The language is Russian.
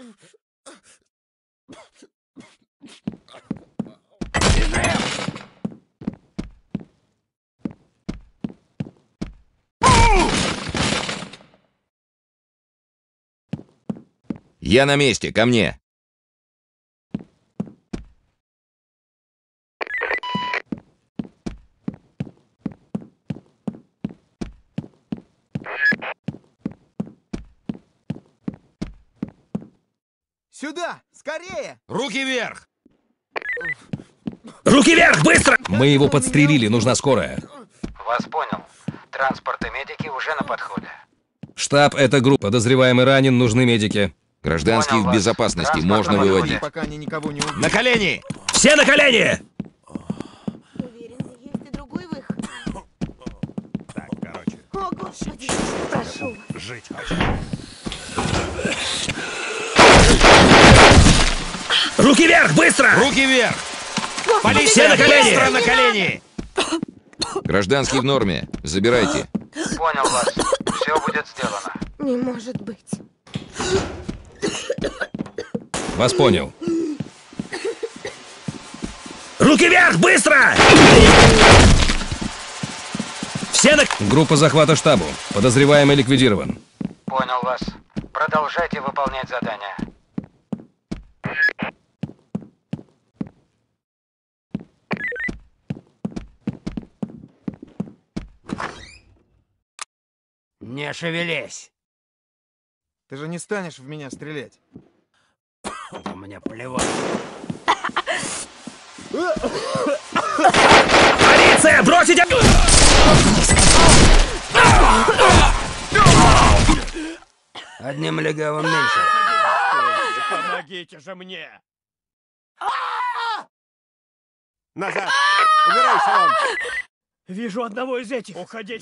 Я на месте, ко мне. Сюда! Скорее! Руки вверх! Руки вверх, быстро! Мы его подстрелили, нужна скорая. Вас понял. Транспорт и медики уже на подходе. Штаб, это группа. Подозреваемый ранен, нужны медики. Гражданских Понял в вас. безопасности, Транспорт можно на подходе. выводить. Пока они никого не убили. На колени! Все на колени! Уверена, есть и другой выход. Так, короче, О, Господи, прошу вас. жить хочу. Руки вверх, быстро! Руки вверх! Все на колени! Быстро на колени! Гражданский в норме. Забирайте. Понял вас. Все будет сделано. Не может быть. Вас понял. Руки вверх, быстро! Все на... Группа захвата штабу. Подозреваемый ликвидирован. Понял вас. Продолжайте выполнять задание. Не шевелись. Ты же не станешь в меня стрелять. Да мне плевать. Полиция, бросить! Одним легавым меньше. Помогите же мне! Назад! Убирайся вон! Вижу одного из этих. Уходите!